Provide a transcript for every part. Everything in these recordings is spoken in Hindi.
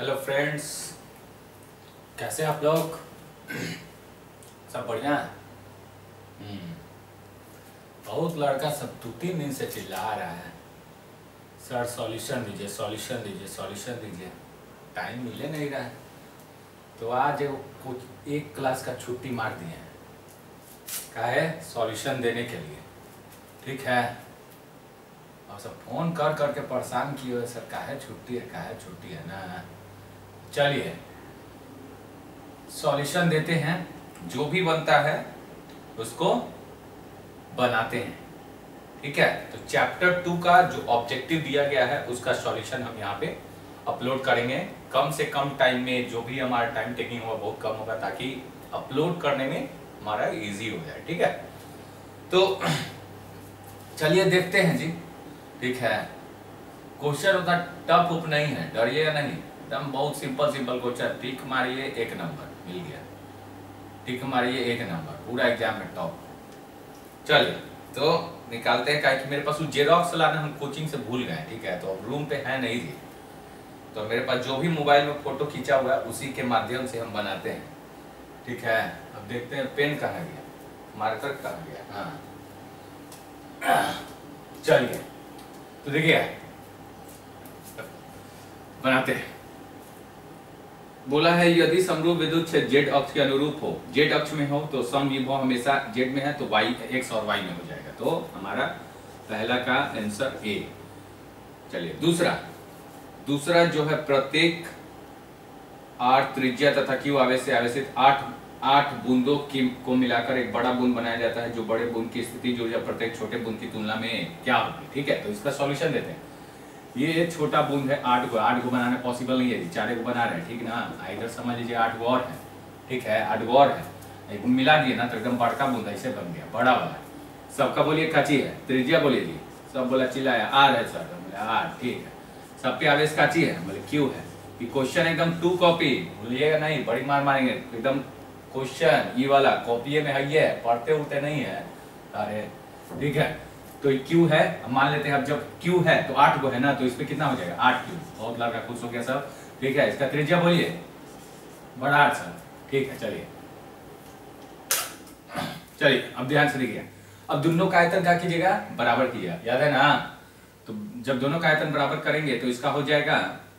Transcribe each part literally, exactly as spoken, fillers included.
हेलो फ्रेंड्स, कैसे आप लोग? सब बढ़िया? हम्म बहुत लड़का सब दो तीन दिन से चिल्ला रहा है, सर सॉल्यूशन दीजिए, सॉल्यूशन दीजिए, सॉल्यूशन दीजिए। टाइम मिले नहीं रहा है, तो आज कुछ एक क्लास का छुट्टी मार दिए हैं, क्या है, सॉल्यूशन देने के लिए। ठीक है, और सब फोन कर करके परेशान किए हुए, सर काहे छुट्टी है, काहे छुट्टी है ना। चलिए सॉल्यूशन देते हैं, जो भी बनता है उसको बनाते हैं। ठीक है, तो चैप्टर टू का जो ऑब्जेक्टिव दिया गया है उसका सॉल्यूशन हम यहाँ पे अपलोड करेंगे। कम से कम टाइम में, जो भी हमारा टाइम टेकिंग होगा बहुत कम होगा, ताकि अपलोड करने में हमारा इजी हो जाए। ठीक है, तो चलिए देखते हैं जी। ठीक है, क्वेश्चन उतना टफ उप नहीं है, डरिएगा नहीं, एकदम बहुत सिंपल सिंपल क्वेश्चन। टिक मारिए, एक नंबर मिल गया, टिक मारिए एक नंबर, पूरा एग्जाम में टॉप। चलिए तो निकालते हैं, क्या कि मेरे पास वो जेरॉक्स लाना हम कोचिंग से भूल गए। ठीक है, तो अब रूम पे है नहीं थी, तो मेरे पास जो भी मोबाइल में फोटो खींचा हुआ है उसी के माध्यम से हम बनाते हैं। ठीक है, अब देखते हैं पेन कहाँ गया, मार्कर कहाँ गया। हाँ चलिए, तो देखिए बनाते हैं। बोला है यदि समरूप विद्युत क्षेत्र जेड अक्ष के अनुरूप हो, जेड अक्ष में हो तो समविभव हमेशा जेड में है, तो वाई एक्स और वाई में हो जाएगा। तो हमारा पहला का आंसर ए। चलिए दूसरा, दूसरा जो है प्रत्येक आर त्रिज्या तथा क्यू आवेश से आवेशित आठ आठ बूंदों की को मिलाकर एक बड़ा बूंद बनाया जाता है, जो बड़े बूंद की स्थिति जो है प्रत्येक छोटे बूंद की तुलना में क्या होगी। ठीक है, तो इसका सॉल्यूशन देते हैं। ये छोटा बूंद है, आठ को आठ को बनाना पॉसिबल नहीं है, चारे को बना रहे हैं। ठीक ना, इधर समझ लीजिए आठ गो और है। ठीक है, आठ गो और है, एक मिला दिए ना तो एकदम बड़का बूंद ऐसे बन गया, बड़ा वाला। सबका बोलिए काची है, त्रिज्या बोलिए जी। सब बोला चिल्लाया आर है सर, बोले आर। ठीक है, सबके आवेश काची है, बोले क्यू है। क्वेश्चन एकदम टू कॉपी, भूलिएगा नहीं, बड़ी मार मारेंगे एकदम। क्वेश्चन ये वाला कॉपी में है, ये पढ़ते उठते नहीं है। अरे ठीक है, तो क्यू है, मान लेते हैं अब जब क्यू है तो आठ को है ना, तो इसमें कितना हो जाएगा, आठ क्यू। बहुत लड़का खुश हो गया सब। ठीक है, इसका त्रिज्या बोलिए, बड़ा आठ सर। ठीक है, चलिए चलिए अब ध्यान से देखिए। अब दोनों का आयतन क्या कीजिएगा, बराबर कीजिएगा, याद है ना। तो जब दोनों का आयतन बराबर करेंगे तो इसका हो जाएगा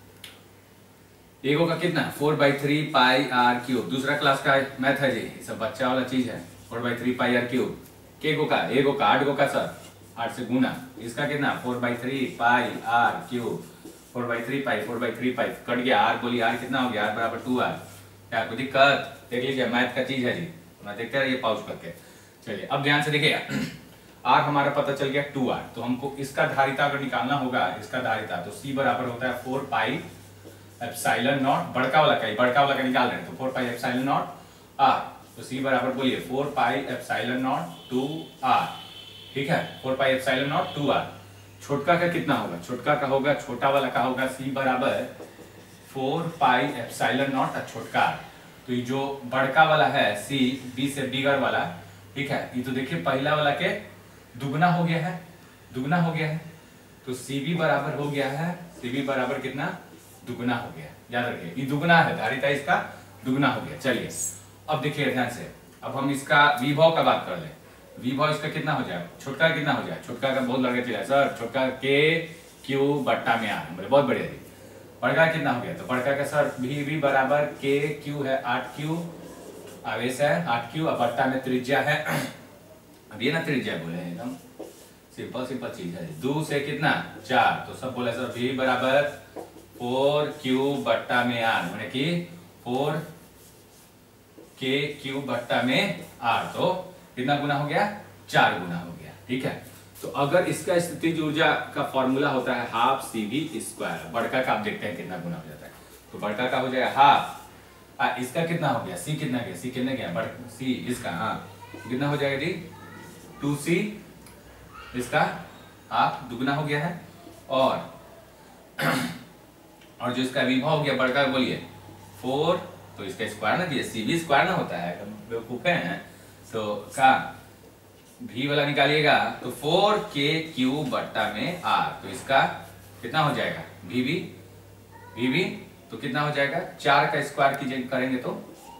एगो का कितना, four by three pi R cube. दूसरा क्लास का मैथ है जी, सब बच्चा वाला चीज है। Four by three pi R cube के गो का, एगो का, आठ गो का सर, आठ से गुना। इसका कितना, four by three pi R cube. Four by three pi, four by three pi cut गया, आर बोलिए, आर कितना हो गया, आर बराबर टू आर। क्या कोई दिक्कत, देख लीजिए मैथ का चीज है जी, मैं देखते रहिए पॉज करके। चलिए अब ध्यान से देखिए, आर हमारा पता चल गया टू आर, तो हमको इसका धारिता अगर निकालना होगा, इसका धारिता, तो सी बराबर होता है फोर पाई एप्सिलॉन नॉट, बड़का वाला का, बड़का वाला का निकाल रहे हैं, तो four pi epsilon not R. तो सी बराबर बोलिए four pi epsilon naught two R. ठीक है, four pi epsilon naught two R. छोटका का कितना होगा, छोटका का होगा, छोटा वाला का होगा सी बराबर फोर पाई एप्सिलॉन नॉट और छोटका आर। तो ये जो बड़का वाला है सी, बी से बिगर वाला, ठीक है, ये तो देखिए पहला वाला के दुगना हो गया है, दुगना हो गया है, तो सी बी बराबर हो गया है, सी बी बराबर कितना, दुगना हो गया। याद रखिए ये दुगना है, धारिता इसका दुगना हो गया। चलिए अब देखिए ध्यान से, अब हम इसका विभव का बात कर ले। विभव इसका कितना हो जाएगा, छोटका कितना हो जाएगा, छोटका का बहुत लड़के चला सर, छोटका के क्यू बट्टा में आर, बोले बहुत बढ़िया। बड़का कितना हो गया, तो बड़का का सर भी भी बराबर के क्यू है, आठ क्यू आवेश है, आठ क्यू, और बट्टा में त्रिज्या है। अब ये ना त्रिज्या बोले, एकदम सिंपल सिंपल चीज है। दो से कितना, चार, तो सब बोले सर भी बराबर फोर क्यू बट्टा में आर, मैंने कि फोर के क्यू बट्टा में आर, तो कितना गुना हो गया, चार गुना हो गया। ठीक है, तो अगर इसका स्थितिज ऊर्जा का फॉर्मूला होता है हाफ सी वी स्क्वायर, बड़का का आप देखते हैं कितना गुना हो जाता है, तो बड़का का हो जाएगा हाफ, आ, इसका कितना हो गया, सी कितना गया, सी कितना गया, बड़ सी इसका, हाँ कितना हो जाएगा जी, टू सी, इसका हाफ दुगना हो गया है, और और जो इसका विभव हो गया बड़का बोलिए फोर, तो इसका स्क्वायर ना दिए, सी बी स्क्वायर ना होता है, बेवकूफे हैं। तो का भी वाला निकालिएगा तो फोर के क्यू बट्टा में आर, तो इसका कितना हो जाएगा, वी बी, वी बी तो कितना हो जाएगा, चार का स्क्वायर कीजिए करेंगे तो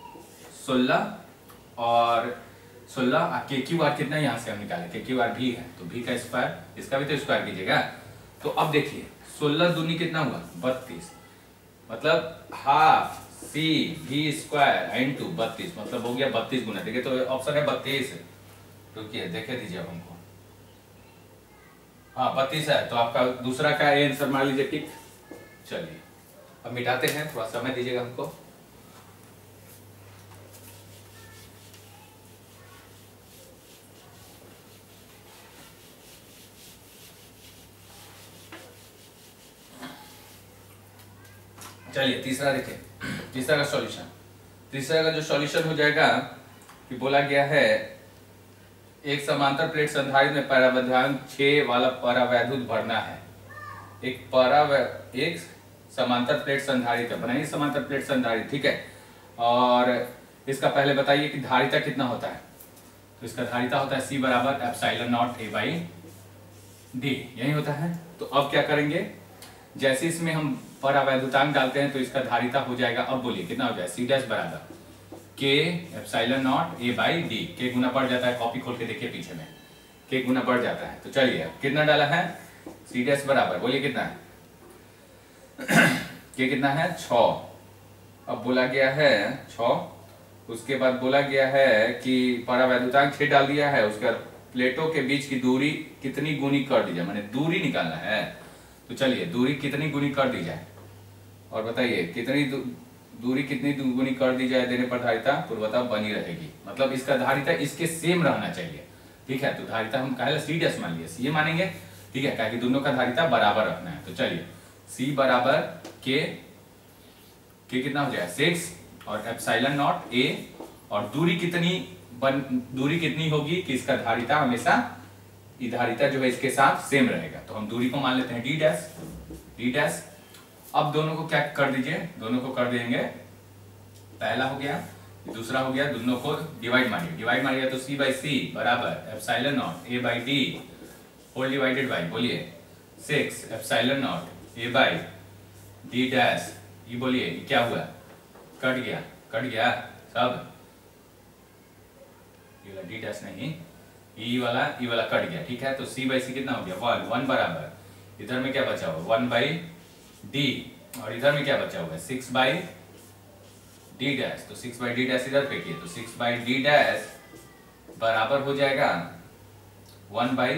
सोलह और सोलह के क्यू आर कितना यहाँ से हम निकाले, के क्यू आर भी है तो भी का स्क्वायर, इसका भी तो स्क्वायर कीजिएगा। तो अब देखिए सोलह दूनी कितना हुआ बत्तीस, मतलब हाफ सी भी स्क्वायर इंटू बत्तीस, मतलब हो गया बत्तीस गुना। देखिए तो ऑप्शन है बत्तीस, रुकिए देखे दीजिए अब हमको, हाँ बत्तीस है, तो आपका दूसरा का आंसर मान लीजिए ठीक। चलिए अब मिटाते हैं, थोड़ा समय दीजिएगा हमको। चलिए तीसरा देखिए, तीसरा का सॉल्यूशन, तीसरा का जो सॉल्यूशन हो जाएगा कि बोला गया है एक समांतर प्लेट संधारित्र में परावैद्युतांक छह वाला परावैद्युत भरना है। एक परावै एक समांतर प्लेट संधारित्र बनाइए, समांतर प्लेट संधारित्र, ठीक है। और इसका पहले बताइए कि धारिता कितना होता है, तो इसका धारिता होता है सी बराबर epsilon not A by D, यही होता है। तो अब क्या करेंगे, जैसे इसमें हम परावैद्युतांक डालते हैं तो इसका धारिता हो जाएगा, अब बोलिए कितना हो जाएगा, सी डैश बराबर के epsilon not A by D, के गुना पड़ जाता है, कॉपी खोल के देखिए पीछे में, के गुना पड़ जाता है। तो चलिए कितना डाला है, सी डैश बराबर बोलिए कितना है, के कितना है छः। अब बोला गया है छः, उसके बाद बोला गया है कि परावैद्युतांक छः डाल दिया है, उसके बाद प्लेटों के बीच की दूरी कितनी गुनी कर दी जाए, माने दूरी निकालना है। तो चलिए दूरी कितनी गुनी कर दी जाए, और बताइए कितनी दू, दूरी कितनी गुनी कर दी जाए देने पर धारिता पूर्वता बनी रहेगी, मतलब इसका धारिता इसके सेम रहना चाहिए, ठीक है। तो धारिता हम कहे सी डैश मान लिया, सी मानेंगे, ठीक है, कि दोनों का धारिता बराबर रखना है। तो चलिए सी बराबर के, के कितना हो जाएगा सिक्स और एप्सिलॉन नॉट ए, और दूरी कितनी बन दूरी कितनी होगी कि इसका धारिता हमेशा ये धारिता जो है इसके साथ सेम रहेगा। तो हम दूरी को मान लेते हैं डी डैश, डी डैश। अब दोनों को क्या कर दीजिए, दोनों को कर देंगे, पहला हो गया, दूसरा हो गया, दोनों को डिवाइड मारिए, डिवाइड मारिए तो सी बाई सी बराबर epsilon not A by D whole divided by बोलिए six epsilon not A by D dash, ये बोलिए क्या हुआ, कट गया, कट गया सब, ये वाला डी डैश नहीं, ई वाला ई वाला कट गया, ठीक है। तो सी बाई सी कितना हो गया वन, वन बराबर इधर में क्या बचा हुआ वन बाई डी, और इधर में क्या बचा हुआ है सिक्स बाई डी डैश, तो सिक्स बाई डी डैश इधर फेंकिए, तो सिक्स बाई डी डैश बराबर हो जाएगा one by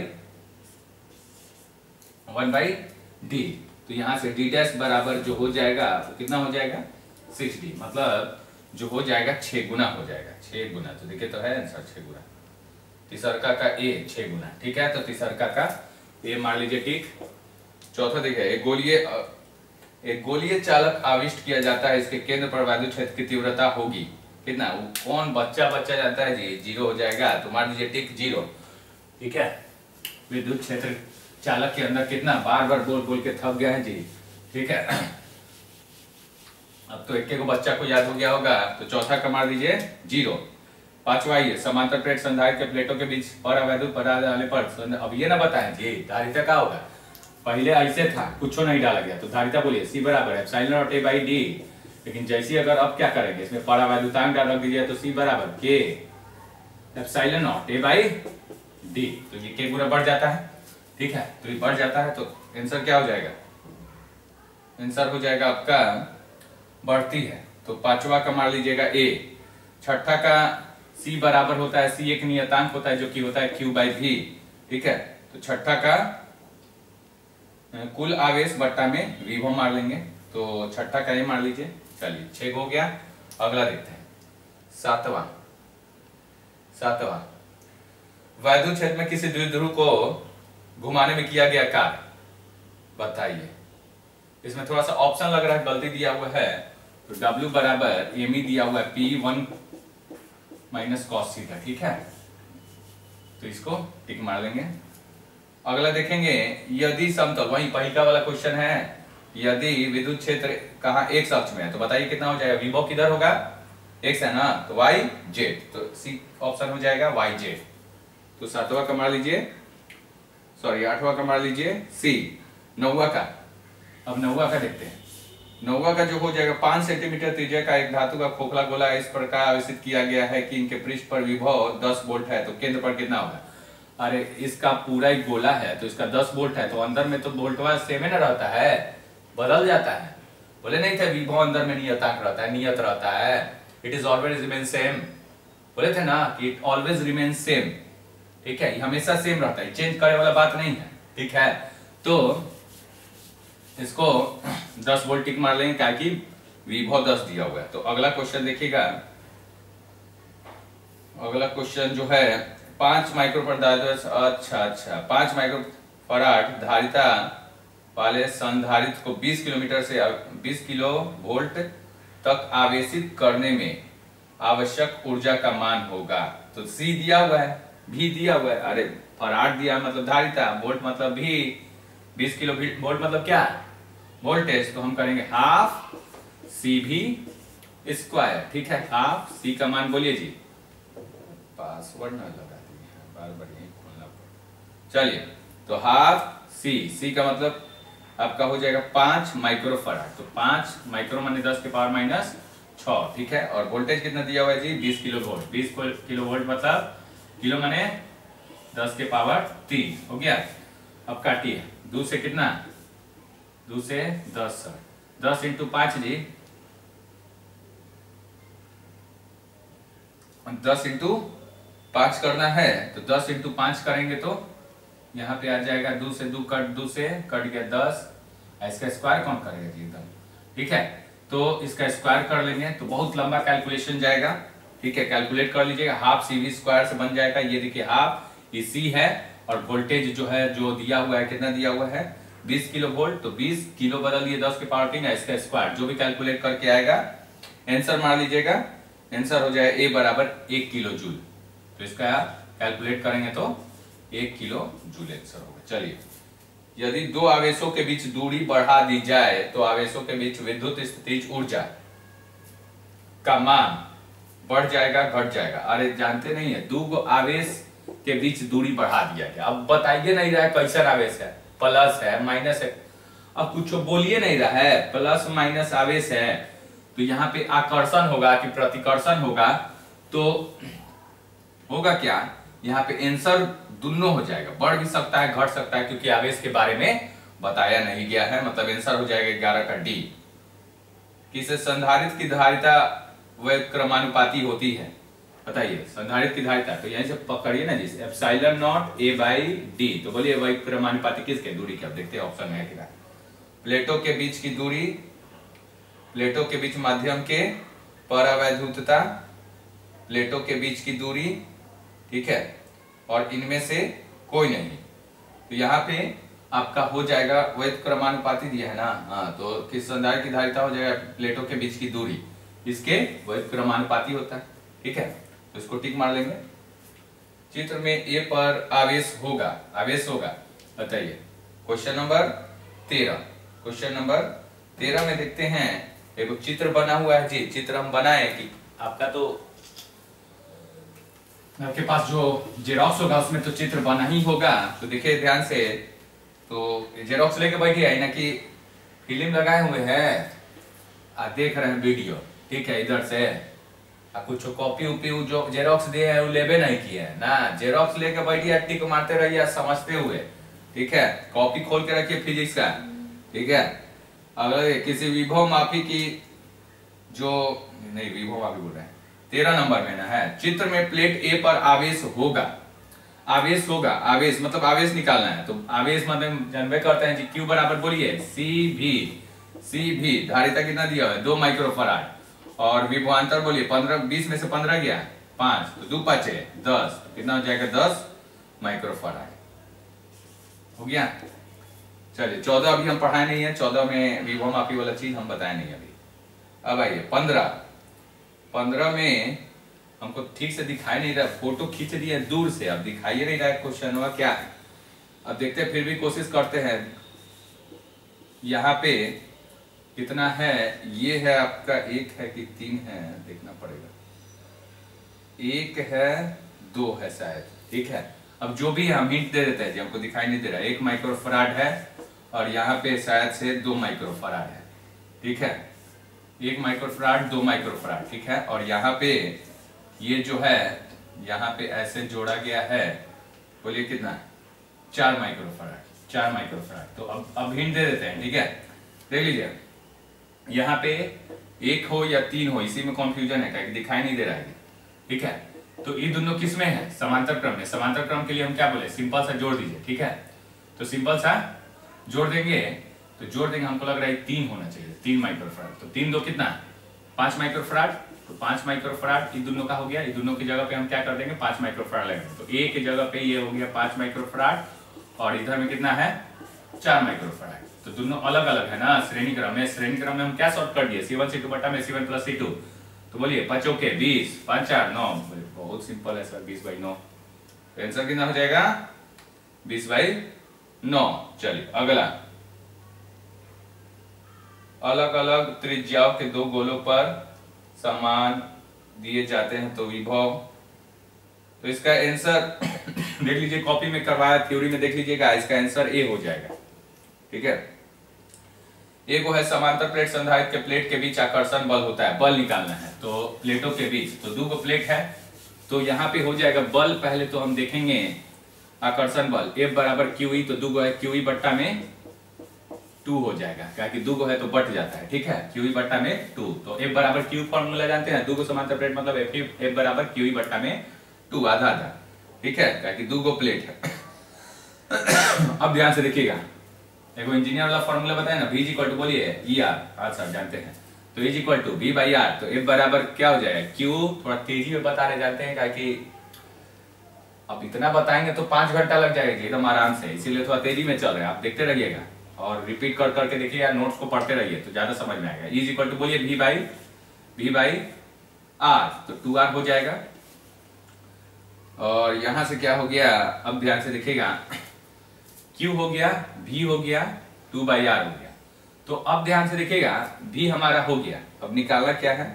one by D. तो यहां से डी डैश बराबर जो हो जाएगा तो कितना हो जाएगा सिक्स डी, मतलब जो हो जाएगा छह गुना हो जाएगा, छह गुना। तो देखिए तो है आंसर छह गुना, तीसरका का ए छह गुना, ठीक है। तो तीसरका का ए मान लीजिए ठीक। चौथा देखिए, एक गोलीय एक गोलीय चालक आविष्ट किया जाता है, इसके केंद्र पर वैद्युत क्षेत्र की तीव्रता होगी कितना, वो कौन बच्चा बच्चा जाता है जी, जीरो हो जाएगा, तो मान लीजिए टिक जीरो, ठीक है। विद्युत क्षेत्र चालक के अंदर कितना, बार बार बोल बोल के थक गया है जी, ठीक है। अब तो एक को बच्चा को याद हो गया होगा, तो चौथा का मार दीजिए जीरो। पांचवा ये समांतर प्लेट संधारित्र के प्लेटों के बीच परावैद्युत पदार्थ डालने पर, अब ये ना बताएं जी धारिता क्या होगा, पहले ऐसे था कुछ नहीं डाला गया, तो धारिता बोलिए सी बराबर epsilon not A by D, लेकिन जैसे अगर अब क्या करेंगे इसमें परावैद्युतांक डाल रख दीजिए, तो सी बराबर के epsilon not A by D, तो ये के गुना बढ़ जाता है, ठीक है। तो ये बढ़ जाता है तो आंसर क्या हो जाएगा, आंसर हो जाएगा आपका बढ़ती है, तो पांचवा का मान लीजिएगा ए। छठा का सी बराबर होता है, सी एक नियतांक होता है जो कि होता है क्यू बाई भी, ठीक है। तो छठा का कुल आवेश बट्टा में विभव मार लेंगे, तो छठा का ये मार लीजिए। चलिए छह हो गया, अगला देखते हैं सातवां। सातवां वैद्युत क्षेत्र में किसी द्विध्रुव को घुमाने में किया गया कार्य बताइए। इसमें थोड़ा सा ऑप्शन लग रहा है गलती दिया हुआ है, तो W बराबर एम ई दिया हुआ है P one minus cos theta, ठीक है। तो इसको टिक मार लेंगे। अगला देखेंगे, यदि समतल, वही पहिका वाला क्वेश्चन है, यदि विद्युत क्षेत्र कहाँ एक्स अक्ष में है, तो बताइए कितना हो जाएगा, विभव किधर होगा एक्स है ना, तो वाई जेड, तो सी ऑप्शन हो जाएगा वाई जेड। तो सातवां का मार लीजिए, सॉरी आठवां का मार लीजिए सी। नौवा का, अब नौवा का देखते हैं, नौवा का जो हो जाएगा पांच सेंटीमीटर त्रिज्या का एक धातु का खोखला गोला इस प्रकार आवेशित किया गया है कि इनके पृष्ठ पर विभव दस वोल्ट है, तो केंद्र पर कितना होगा? अरे इसका पूरा एक गोला है तो इसका दस वोल्ट है, तो अंदर में तो वोल्टवा सेम ही ना रहता है, बदल जाता है। बोले नहीं थे विभव अंदर में नियतांक रहता है, नियत रहता है, it is always remain same. बोले थे ना कि इट ऑलवेज रिमेन सेम, ठीक है, हमेशा सेम रहता है, चेंज करने वाला बात नहीं है, ठीक है। तो इसको दस वोल्ट टिक मार लेंगे क्या कि विभव दस दिया हुआ है। तो अगला क्वेश्चन देखिएगा, अगला क्वेश्चन जो है पांच माइक्रोफराड, अच्छा अच्छा पांच माइक्रोफराड धारिता वाले संधारित्र को बीस किलोमीटर से बीस किलो वोल्ट तक आवेशित करने में आवश्यक ऊर्जा का मान होगा। तो सी दिया हुआ है, भी दिया हुआ है, अरे फराड दिया मतलब धारिता, वोल्ट मतलब भी, बीस किलो वोल्ट मतलब क्या वोल्टेज, तो हम करेंगे हाफ सी भी स्क्वायर, ठीक है। हाफ सी का मान बोलिए जी, पासवर्ड ना लगा दिए बार बार यही खोलना पड़ेगा। चलिए तो हाफ सी, सी का मतलब आपका हो जाएगा पांच माइक्रोफराड, तो पांच माइक्रो माने दस के पावर माइनस छह, ठीक है। और वोल्टेज कितना दिया हुआ है जी? बीस किलो वोल्ट, बीस किलो वोल्ट मतलब किलो माने दस के पावर तीन, हो गया। अब काटिए, दो से कितना, दो से दस, दस इंटू पांच जी, दस इंटू पांच करना है, तो दस इंटू पांच करेंगे तो यहाँ पे आ जाएगा, दो से दो कट, दो से कट गया दस, इसका स्क्वायर कौन करेगा जी एकदम, ठीक है। तो इसका स्क्वायर कर लेंगे तो बहुत लंबा कैलकुलेशन जाएगा, ठीक है, कैलकुलेट कर लीजिएगा। हाफ सी वी स्क्वायर से बन जाएगा, ये देखिए हाफ ये सी है और वोल्टेज जो है जो दिया हुआ है कितना दिया हुआ है बीस किलो वोल्ट, तो बीस किलो बदल दिए दस के पावर तीन है, इसका स्क्वायर जो भी कैलकुलेट करके आएगा आंसर मार लीजिएगा, आंसर हो जाए ए बराबर एक किलो जूल। तो इसका कैलकुलेट करेंगे तो एक किलो जूल आंसर होगा। चलिए, यदि दो आवेशों के बीच दूरी बढ़ा दी जाए तो आवेशों के बीच विद्युत स्थितिज ऊर्जा का मान बढ़ जाएगा घट जाएगा? अरे जानते नहीं है, दो गो आवेश के बीच दूरी बढ़ा दिया गया, अब बताइए नहीं रहा है कैसा आवेश है, प्लस है माइनस है, अब कुछ बोलिए नहीं रहा है, प्लस माइनस आवेश है, तो यहाँ पे आकर्षण होगा कि प्रतिकर्षण होगा, तो होगा क्या, यहाँ पे आंसर दोनों हो जाएगा, बढ़ भी सकता है घट सकता है, क्योंकि आवेश के बारे में बताया नहीं गया है, मतलब आंसर हो जाएगा ग्यारह का डी। किसे संधारित्र की धारिता वह क्रमानुपाती होती है, बताइए संधारित्र की धारिता, तो यहीं से पकड़िए ना जी, epsilon not A by D, तो बोलिए वही क्रमानुपाती किसके, दूरी के, अब देखते हैं ऑप्शन में है क्या। प्लेटों के बीच की दूरी, प्लेटों के बीच माध्यम के परावैद्युतता, प्लेटों के बीच की दूरी, ठीक है, और इनमें से कोई नहीं, तो यहाँ पे आपका हो जाएगा वैध क्रमानुपाती दिया है ना, हाँ, तो किस संधारित्र की धारिता हो जाएगा प्लेटों के बीच की दूरी, इसके वैध क्रमानुपाती होता है, ठीक है। तो इसको टिक मार लेंगे। चित्र में ए पर आवेश होगा, आवेश होगा, बताइए क्वेश्चन नंबर तेरह, क्वेश्चन नंबर तेरह में देखते हैं, एक चित्र बना हुआ है जी, चित्र हम बनाए कि आपका तो आपके पास जो जेरोक्स होगा उसमें तो चित्र बना ही होगा, तो देखिए ध्यान से, तो जेरोक्स लेके बैठिए है ना कि फिल्म लगाए हुए हैं, आ देख रहे हैं वीडियो, ठीक है, इधर से आ कुछ कॉपी उपी जो जेरोक्स दिए है वो लेबे नहीं किए है ना, जेरोक्स लेके बैठिए टिक मारते रहिए समझते हुए, ठीक है, कॉपी खोल के रखिए फिजिक्स का, ठीक है। अगर किसी विभव मापी की जो नहीं, विभव मापी बोल रहे हैं, तेरह नंबर में ना है, चित्र में प्लेट ए पर आवेश होगा, आवेश होगा, आवेश मतलब आवेश निकालना है, तो आवेश मतलब जानवे करते हैं जी, क्यू बराबर बोलिए सी भी, सी भी धारिता कितना दिया है दो माइक्रोफराड, और विभवांतर बोलिए पंद्रह, बीस में से पंद्रह गया पांच, तो दो पांच है दस, तो कितना हो जाएगा दस माइक्रोफराड, हो गया। चलिए चौदह अभी हम पढ़ाए नहीं है, चौदह में विभव मापी वाला चीज हम बताए नहीं अभी। अब आइए पंद्रह, पंद्रह में हमको ठीक से दिखाई नहीं रहा, फोटो खींच दिया दूर से, अब दिखाई नहीं रहा है क्वेश्चन हुआ क्या है, अब देखते हैं, फिर भी कोशिश करते हैं। यहाँ पे कितना है, ये है आपका एक है कि तीन है, देखना पड़ेगा, एक है दो है शायद, ठीक है। अब जो भी हम हिंट दे देते हैं जी, हमको दिखाई नहीं दे रहा, एक माइक्रोफराड है और यहाँ पे शायद से दो माइक्रोफराड है, ठीक है, एक माइक्रोफराड, दो माइक्रोफराड, ठीक है। और यहाँ पे ये जो है यहाँ पे ऐसे जोड़ा गया है, बोलिए कितना, चार माइक्रोफराड, चार माइक्रोफराड। तो अब अब हिंट दे देते हैं, ठीक है। देख लीजिए यहाँ पे एक हो या तीन हो, इसी में कंफ्यूजन है, क्या दिखाई नहीं दे रहा है, ठीक है। तो ये दोनों किस में है, समांतर क्रम में। समांतर क्रम के लिए हम क्या बोले, सिंपल सा जोड़ दीजिए, ठीक है। तो सिंपल सा जोड़ देंगे, तो जोड़ देंगे, हमको लग रहा है तीन होना चाहिए, तीन माइक्रोफराड। तो तीन दो कितना, पांच माइक्रोफराड। तो पांच माइक्रोफराड इन दोनों का हो गया, इन दोनों की जगह पे हम क्या कर देंगे, पांच माइक्रोफराड लेंगे। तो ए की जगह पे ये हो गया पांच माइक्रोफराड, और इधर में कितना है, चार माइक्रोफराड। तो दोनों अलग अलग है ना श्रेणी क्रम में। श्रेणी क्रम में हम क्या शॉर्ट कर दिए, सी वन सी टू बटा में C one plus C two. तो बोलिए पचो के बीस, पांच चार नौ, बहुत सिंपल है सर, बीस बाई नौ। तो आंसर कितना हो जाएगा, बीस बाई नौ। चलिए अगला, अलग अलग त्रिज्याओं के दो गोलों पर समान दिए जाते हैं तो विभव। तो इसका आंसर देख लीजिए, कॉपी में करवाया, थ्योरी में देख लीजिएगा, इसका आंसर ए हो जाएगा, ठीक है। एक वो है समांतर प्लेट संधारित्र के प्लेट के बीच आकर्षण बल होता है, बल निकालना है। तो प्लेटों के बीच, तो दो गो प्लेट है, तो यहाँ पे हो जाएगा बल। पहले तो हम देखेंगे आकर्षण बल, F बराबर क्यू ई, तो दो गो है, क्यू ई बट्टा में टू हो जाएगा, क्या कि दो गो है तो बट जाता है, ठीक है। क्यू ई बट्टा में टू, तो F बराबर क्यू फॉर्मूला जानते हैं, दो गो समांतर प्लेट मतलब F F बराबर क्यू ई बट्टा में टू, आधा आधा, ठीक है, क्या कि दो गो प्लेट है। अब ध्यान से देखिएगा, देखो इंजीनियर वाला फॉर्मूला बताया ना, V इज इक्वल टू, बोलिए ई आर, हाँ सर जानते हैं। तो is equal to V by R, तो F बराबर क्या हो जाएगा, Q। थोड़ा तेजी में बता रहे जानते हैं, क्या कि अब इतना बताएंगे तो पांच घंटा लग जाएगा एकदम आराम से, इसीलिए थोड़ा तेजी में चल रहे हैं। आप देखते रहिएगा और रिपीट कर करके देखिएगा, नोट्स को पढ़ते रहिए तो ज्यादा समझ में आएगा। इज इक्वल टू बोलिए V by V by R, तो टू आर हो जाएगा। और यहां से क्या हो गया, अब ध्यान से देखिएगा, Q हो गया, V हो गया, टू बाई आर हो गया। तो अब ध्यान से देखिएगा, V हमारा हो गया, अब निकालना क्या है,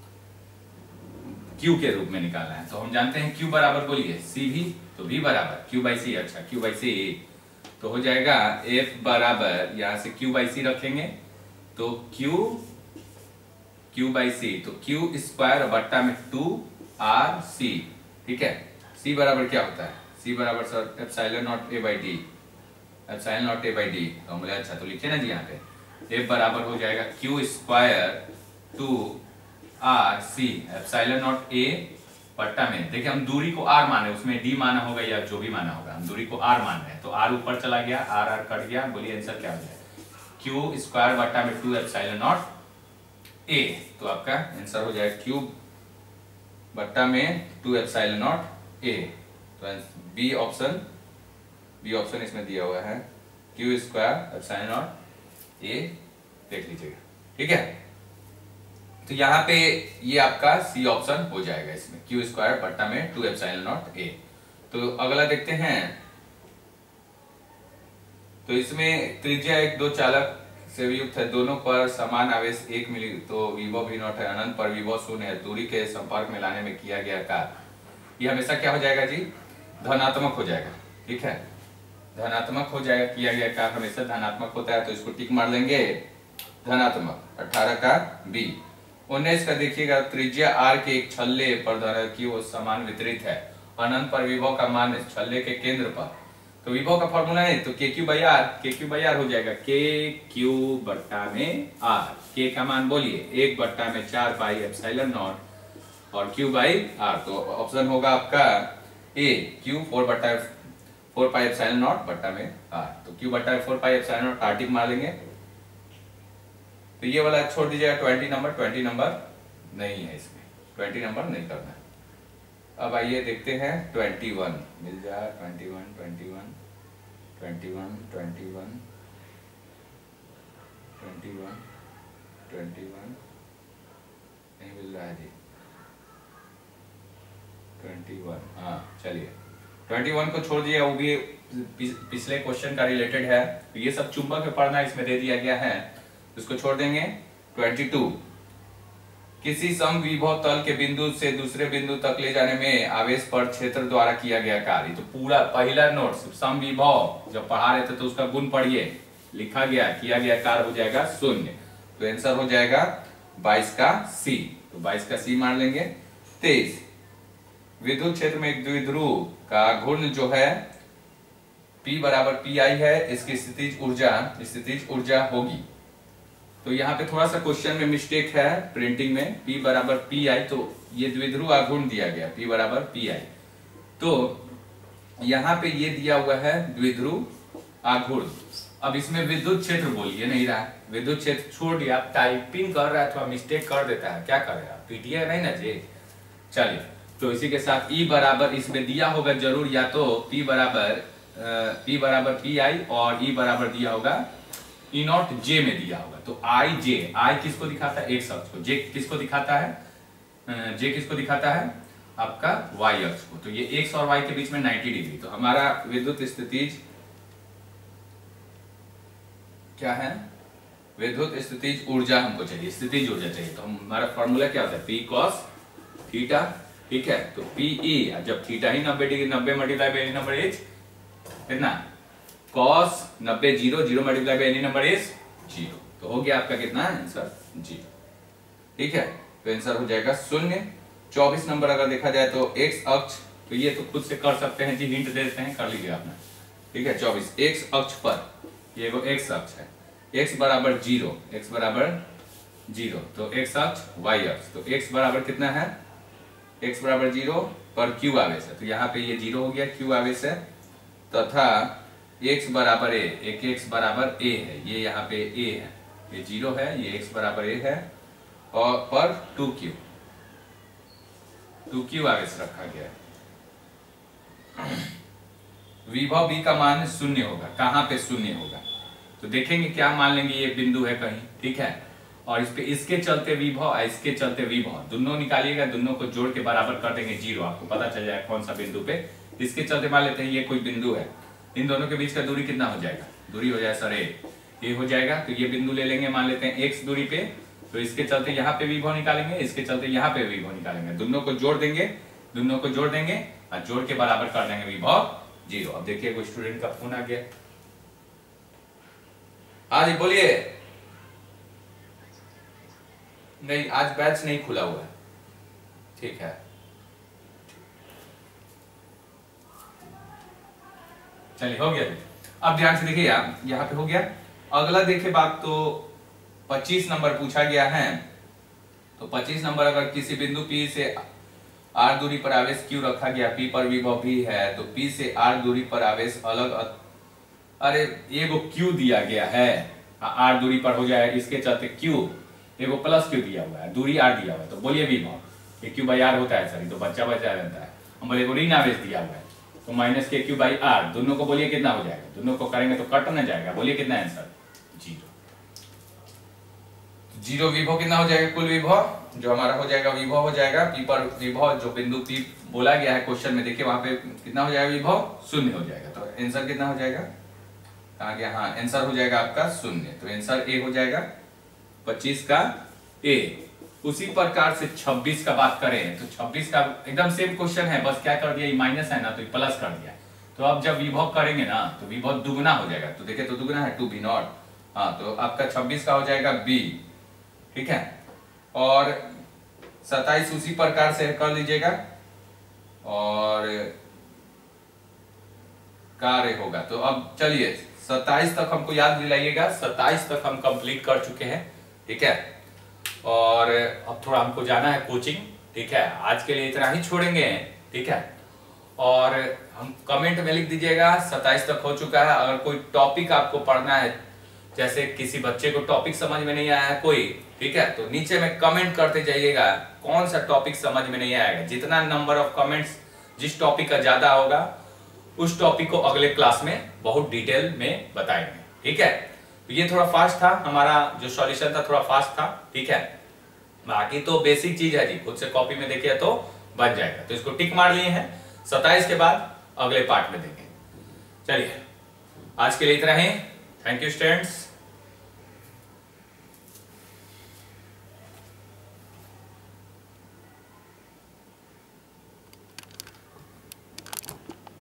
Q के रूप में निकालना है। तो हम जानते हैं Q बराबर, बोलिए C V, तो V बराबर Q बाई सी, अच्छा Q बाई सी, तो हो जाएगा F बराबर, यहां से Q बाई सी रखेंगे, तो Q Q बाई सी, तो Q स्क्वायर बट्टा में टू आर सी, ठीक है। C बराबर क्या होता है, C बराबर sir epsilon not A by D, epsilon not A by D. तो हम बोले अच्छा, तो लिखे ना जी यहाँ पे, F बराबर हो जाएगा Q square two R C, epsilon not A बट्टा में, देखिए हम दूरी को r मान रहे हैं, उसमें d माना होगा या जो भी माना होगा, हम दूरी को r मान रहे हैं, तो r ऊपर चला गया, r r कट गया, बोलिए आंसर क्या हो जाएगा, Q स्क्वायर बट्टा में टू एप्सिलॉन नॉट a। तो आपका आंसर हो जाएगा Q बट्टा में टू एप्सिलॉन नॉट a। तो बी ऑप्शन, बी ऑप्शन इसमें दिया हुआ है, Q square epsilon nought a, देख लीजिएगा, ठीक है। तो यहाँ पे ये आपका सी ऑप्शन हो जाएगा, इसमें Q स्क्वायर बट्टा में टू एप्सिलॉन नॉट a। तो अगला देखते हैं, तो इसमें त्रिज्या एक दो चालक से युक्त है, दोनों पर समान आवेश एक मिली, तो विभव भी नॉट है, अनंत पर विभव शून्य है, दूरी के संपर्क में लाने में किया गया कार्य, ये हमेशा क्या हो जाएगा जी, धनात्मक हो जाएगा, ठीक है, धनात्मक हो जाएगा, किया गया कार्य हमेशा धनात्मक होता है, तो इसको टिक मार देंगे, धनात्मक। अठारह का बी। उन्नीस का देखिएगा, त्रिज्या आर के एक छल्ले पर धरा की वो समान वितरित है, अनंत पर विभव का मान छल्ले के केंद्र पर, तो विभव का फॉर्मूला है तो K Q by R, K Q by R हो जाएगा के क्यू बट्टा में आर, के का मान बोलिए एक बट्टा में चार पाई एप्सिलॉन नॉट और क्यू बाई आर। तो ऑप्शन होगा आपका ए, क्यू फोर बट्टा फोर पाई एप्सिलॉन नॉट बट्टा में आर, तो क्यू बट्टा four pi epsilon not R tick मार लेंगे। तो ये वाला छोड़ दीजिएगा, ट्वेंटी नंबर ट्वेंटी नंबर नहीं है इसमें, ट्वेंटी नंबर नहीं करना है। अब आइए देखते हैं ट्वेंटी वन, मिल जाए twenty one twenty one twenty one twenty one twenty one twenty one नहीं मिल रहा है जी, ट्वेंटी वन, हाँ चलिए ट्वेंटी वन को छोड़ दिया, वो भी पिछले क्वेश्चन का रिलेटेड है, तो ये सब चुंबक में पढ़ना इसमें दे दिया गया है, इसको छोड़ देंगे। ट्वेंटी टू, किसी समविभव तल के बिंदु से दूसरे बिंदु तक ले जाने में आवेश पर क्षेत्र द्वारा किया गया कार्य, तो पूरा पहला नोट समविभव जब पढ़ा रहे थे तो उसका गुण पढ़िए, लिखा गया किया गया कार्य हो जाएगा शून्य। तो आंसर हो जाएगा बाईस का सी। तो बाईस का सी मान लेंगे। तेईस, विद्युत क्षेत्र में एक द्विध्रुव का घूर्ण जो है P बराबर पी आई है, इसकी स्थितिज ऊर्जा स्थितिज ऊर्जा होगी। तो यहाँ पे थोड़ा सा क्वेश्चन में मिस्टेक है प्रिंटिंग में, P बराबर पी आई, तो ये द्विध्रुव आघूर्ण दिया गया P बराबर पी आई, तो यहाँ पे ये दिया हुआ है द्विध्रुव आघूर्ण। अब इसमें विद्युत क्षेत्र बोलिए नहीं रहा, विद्युत क्षेत्र छोड़ दिया, आप टाइपिंग कर रहा है थोड़ा मिस्टेक कर देता है, क्या करेगा, पीटीए नहीं ना जी। चलिए, तो इसी के साथ E बराबर इसमें दिया होगा जरूर, या तो P बराबर P बराबर पी आई और E बराबर दिया होगा ई नॉट जे में दिया होगा। तो आई जे, आई किसको दिखाता है, एक्स अक्ष को, जे किसको दिखाता है, जे किसको दिखाता है आपका वाई अक्ष को। तो ये एक्स और वाई के बीच में नब्बे डिग्री। तो हमारा विद्युत स्थितिज क्या है, विद्युत स्थितिज ऊर्जा हमको चाहिए, स्थितिज ऊर्जा चाहिए। तो हमारा फॉर्मूला क्या होता है, पी कॉस थीटा, ठीक है। तो पीई, जब थीटा ही नब्बे डिग्री, नब्बे multiply by any number H कितना, कॉस नब्बे, zero, zero multiply by any number H zero. तो हो गया आपका कितना आंसर, जीरो, ठीक है। तो आंसर हो जाएगा शून्य। चौबीस नंबर अगर देखा जाए तो एक्स अक्ष, तो ये तो खुद से कर सकते हैं जी, हिंट दे देते हैं, कर लीजिए आपने, ठीक है। चौबीस एक्स अक्ष पर, ये वो एक्स अक्ष है, एक्स बराबर जीरो, एक्स बराबर जीरो, तो एक्स अक्ष वाई अक्ष, तो एक्स बराबर कितना है, एक्स बराबर जीरो पर क्यू आवेश है, तो यहाँ पे ये जीरो हो गया, क्यू आवेश है, तथा एक्स बराबर ए, एक एक्स बराबर ए है, ये यहाँ पे ए है, ये जीरो है, ये एक्स बराबर ए है, और पर टू क्यू, टू क्यू आवेश रखा गया है। विभव बी का मान शून्य होगा, कहां पे शून्य होगा, तो देखेंगे क्या मान लेंगे, ये बिंदु है कहीं, ठीक है, और इस पे इसके चलते विभव, इसके चलते विभव, दोनों निकालिएगा, दोनों को जोड़ के बराबर कर देंगे जीरो, आपको पता चल जाएगा कौन सा बिंदु पे, इसके चलते मान लेते हैं ये कोई बिंदु है, इन दोनों के बीच का दूरी कितना हो जाएगा, दूरी हो जाएगा सर ए, ये हो जाएगा। तो ये बिंदु ले लेंगे, मान लेते हैं एक्स दूरी पे, तो इसके चलते यहाँ पे विभव निकालेंगे, इसके चलते यहाँ पे विभव निकालेंगे, दोनों को जोड़ देंगे, दोनों को जोड़ देंगे और जोड़ के बराबर कर देंगे विभव जीरो। अब देखिए कोई स्टूडेंट का फोन आ गया, आज बोलिए, नहीं आज बैच नहीं खुला हुआ है, ठीक है, चलिए हो गया। अब ध्यान से देखिए, आप यहाँ पे हो गया। अगला देखिए बात, तो पच्चीस नंबर पूछा गया है, तो पच्चीस नंबर अगर किसी बिंदु P से R दूरी पर आवेश Q रखा गया, P पर विभव भी है, तो P से R दूरी पर आवेश अलग, अरे एगो Q दिया गया है, R दूरी पर हो जाए, इसके चलते Q, एगो प्लस Q दिया हुआ है, दूरी R दिया हुआ है, तो बोलिए विभव, ये Q बाई R होता है सर, तो बच्चा बच्चा रहता है, हम बोले ऋण आवेश दिया हुआ है, तो माइनस के क्यू बाई आर, दोनों को बोलिए कितना हो जाएगा, दोनों को करेंगे तो कट ना जाएगा, बोलिए कितना आंसर, जीरो। जीरो विभव कितना हो जाएगा, कुल विभव जो हमारा हो जाएगा, विभव हो जाएगा पी पर विभव, जो बिंदु पी बोला गया है क्वेश्चन में, देखिए वहां पे कितना हो जाएगा, विभव शून्य हो जाएगा, तो आंसर कितना हो जाएगा, कहा गया, हाँ आंसर हो जाएगा आपका शून्य, तो आंसर ए हो जाएगा पच्चीस का ए। उसी प्रकार से छब्बीस का बात करें, तो छब्बीस का एकदम सेम क्वेश्चन है, बस क्या कर दिया, माइनस है ना, तो प्लस कर दिया, तो अब जब विभव करेंगे ना, तो विभव दुगना हो जाएगा, तो देखिए तो दुगना है टू बी नॉट, हाँ, तो आपका छब्बीस का हो जाएगा बी, ठीक है, और सत्ताईस उसी प्रकार से कर लीजिएगा, और कार्य होगा। तो अब चलिए सत्ताईस तक हमको याद दिलाइएगा, सत्ताईस तक हम कंप्लीट कर चुके हैं, ठीक है, और अब थोड़ा हमको जाना है कोचिंग, ठीक है, आज के लिए इतना ही छोड़ेंगे, ठीक है, और हम कमेंट में लिख दीजिएगा सत्ताईस तक हो चुका है। अगर कोई टॉपिक आपको पढ़ना है, जैसे किसी बच्चे को टॉपिक समझ में नहीं आया है कोई, ठीक है, तो नीचे में कमेंट करते जाइएगा कौन सा टॉपिक समझ में नहीं आएगा, जितना नंबर ऑफ कमेंट्स जिस टॉपिक का ज्यादा होगा उस टॉपिक को अगले क्लास में बहुत डिटेल में बताएंगे, ठीक है। तो ये थोड़ा फास्ट था, हमारा जो सॉल्यूशन था थोड़ा फास्ट था, ठीक है, बाकी तो बेसिक चीज है जी, खुद से कॉपी में देखिए तो बन जाएगा। तो इसको टिक मार लिए हैं, सत्ताईस के बाद अगले पार्ट में देखेंगे। चलिए आज के लिए इतना ही, थैंक यू स्टूडेंट्स।